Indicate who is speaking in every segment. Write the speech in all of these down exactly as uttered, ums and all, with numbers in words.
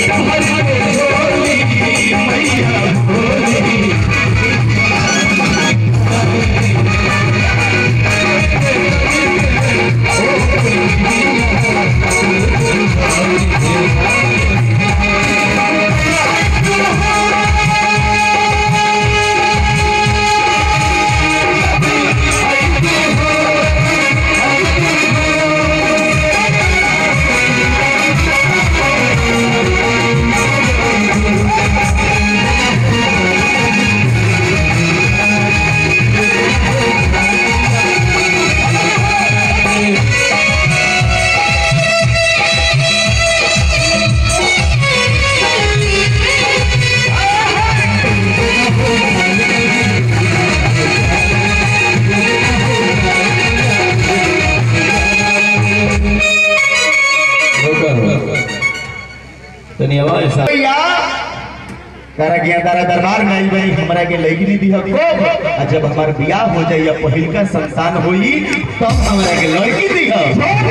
Speaker 1: तारा दरबार में आई बनी हमरा के लगी नहीं दी हो जब हमार बियाह हो जाइए पहिल का संतान होई तब हमरा के लड़की दी हो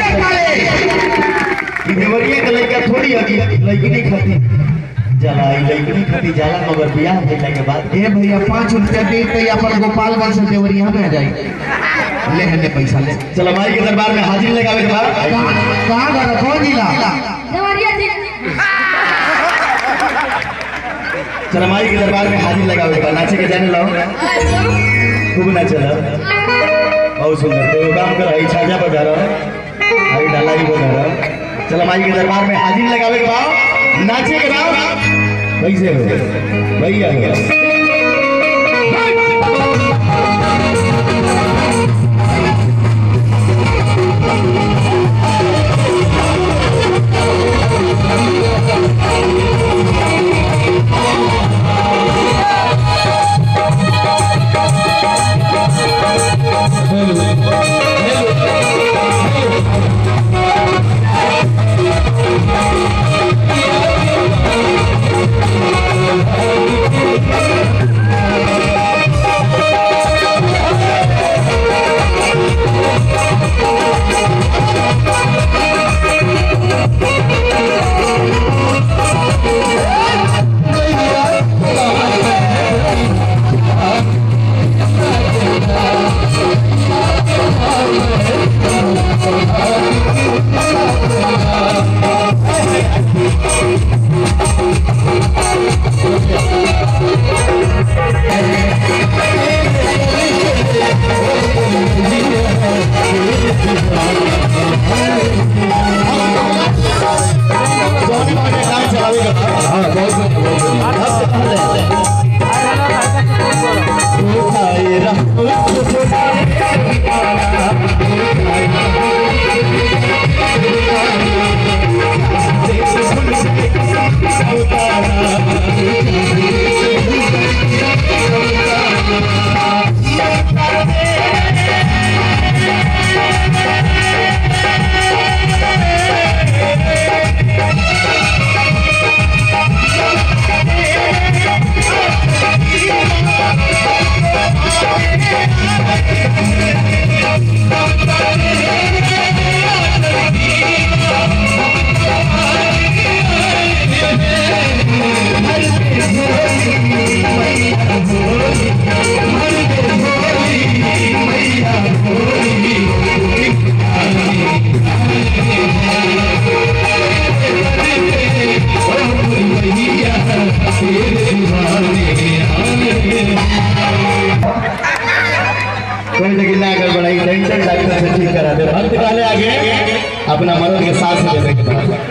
Speaker 1: देवरिया के लड़का थोड़ी होगी लड़की नहीं खाती चला लड़की नहीं खाती जाला मगर बियाह होने के बाद ए भैया पाँच रुपया दे तो अपन गोपालगंज से देवरिया में आ जाए ले हने पैसा ले चल हमारी के दरबार में हाजिर लगावे के बाद कहां घर कौन जिला देवरिया जिला चल माई के दरबार में हाजिर लगावे का नाचे के जाने लो खूब नाचे लो बहुत सुंदर तो काम कर आई छाजा बजा रहा आई डाला ही बजा रहा चल माई के दरबार में हाजिर लगावे के बाद नाचे के बाद कैसे हो भैया गया अपना मर्द के साथ देने के बाद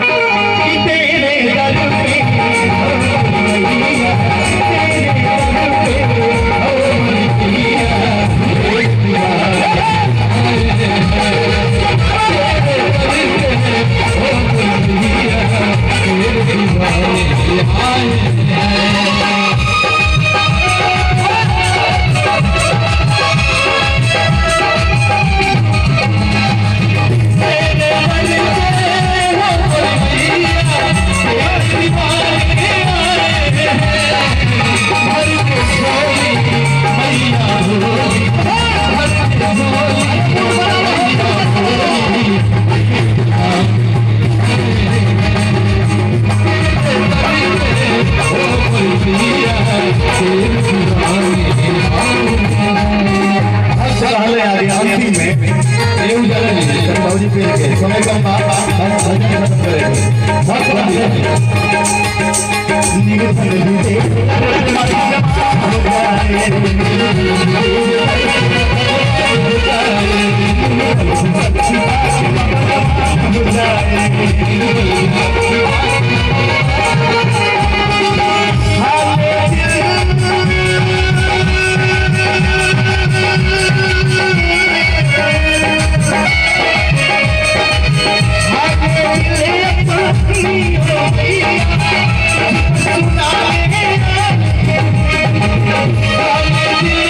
Speaker 2: Oh,